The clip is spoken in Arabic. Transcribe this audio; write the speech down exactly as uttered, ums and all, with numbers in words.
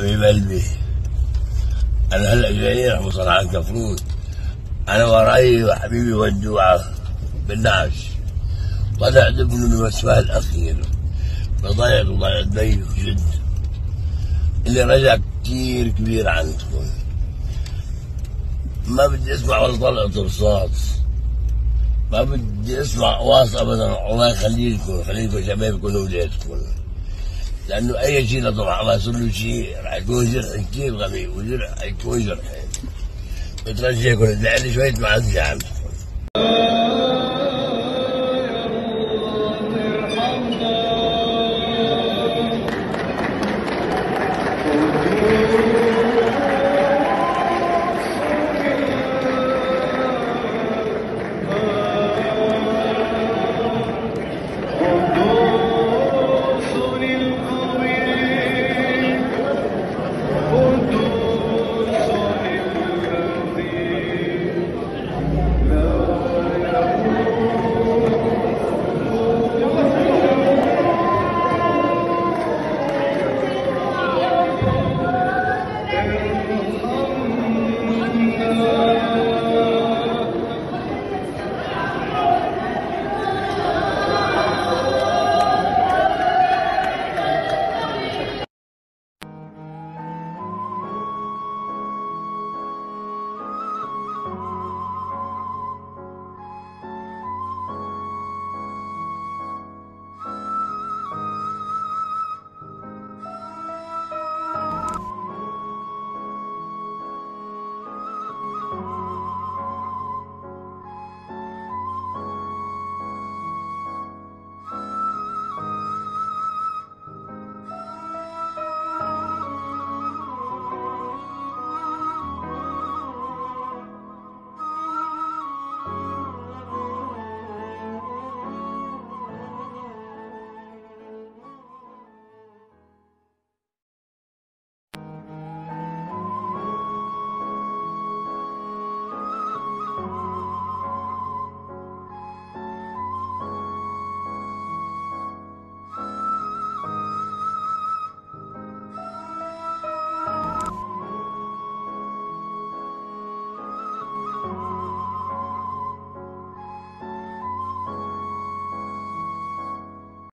حبيب قلبي، انا هلا جاي راح اوصل على الكفرود. انا وراي وحبيبي ودوعه بالنعش، طلع ابنه من وصفها الاخير فضيعت وضيعت بي جد. اللي رجع كتير كبير عندكم، ما بدي اسمع ولا طلقة رصاص، ما بدي اسمع واص ابدا. الله يخلي لكم يخلي لكم شبابكم واولادكم، لانه اي شيء طبعا الله يصير له شيء راح يكون جرح كثير غبي، وجرح حيكون جرحين. بترجيكم ادعي لي شويه معزه عندكم.